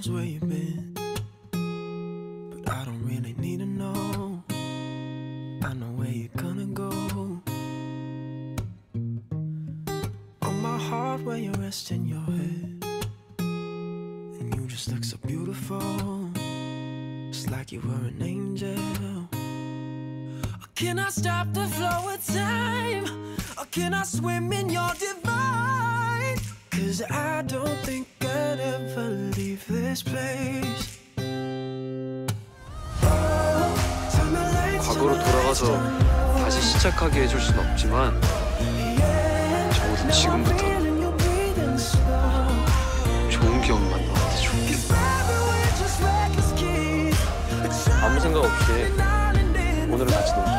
knows where you've been, but I don't really need to know. I know where you're gonna go. On my heart where you're resting your head, and you just look so beautiful, just like you were an angel. Or can I stop the flow of time? Or can I swim in your divine? 'Cause I don't think I'd ever leave this place. 과거로 돌아가서 다시 시작하게 해줄 순 없지만 적어도 지금부터는 좋은 기억만 너한테 줄게. 아무 생각 없이 오늘은 같이 놀자.